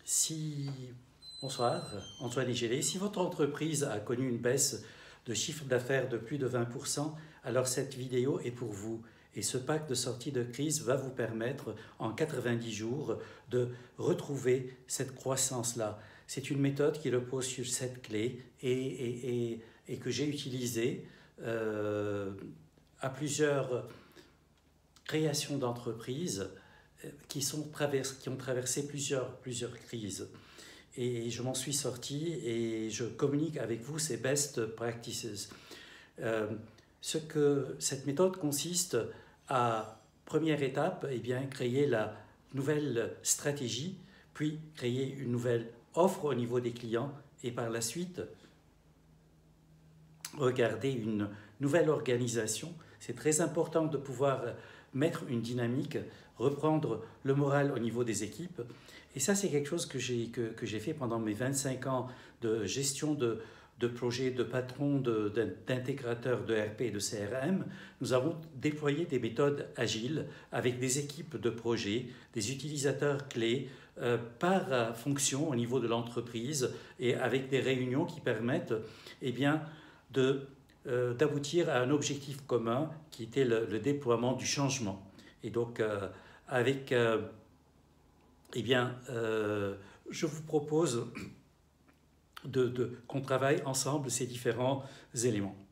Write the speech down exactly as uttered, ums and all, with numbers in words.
Si, bonsoir, Antoine Egélé. Si votre entreprise a connu une baisse de chiffre d'affaires de plus de vingt pour cent, alors cette vidéo est pour vous. Et ce pack de sortie de crise va vous permettre, en quatre-vingt-dix jours, de retrouver cette croissance-là. C'est une méthode qui repose sur cette clé et, et, et, et que j'ai utilisée euh, à plusieurs créations d'entreprises qui, sont travers, qui ont traversé plusieurs, plusieurs crises. Et je m'en suis sorti et je communique avec vous ces best practices. Euh, ce que cette méthode consiste à, première étape, eh bien, créer la nouvelle stratégie, puis créer une nouvelle offre au niveau des clients et par la suite, regarder une nouvelle organisation. C'est très important de pouvoir mettre une dynamique, reprendre le moral au niveau des équipes. Et ça, c'est quelque chose que j'ai que, que j'ai fait pendant mes vingt-cinq ans de gestion de, de projets, de patron, d'intégrateurs de, de R P et de C R M. Nous avons déployé des méthodes agiles avec des équipes de projets, des utilisateurs clés euh, par fonction au niveau de l'entreprise et avec des réunions qui permettent eh bien, de euh, d'aboutir à un objectif commun qui était le, le déploiement du changement. Et donc, euh, avec, euh, eh bien, euh, je vous propose de, de, qu'on travaille ensemble ces différents éléments.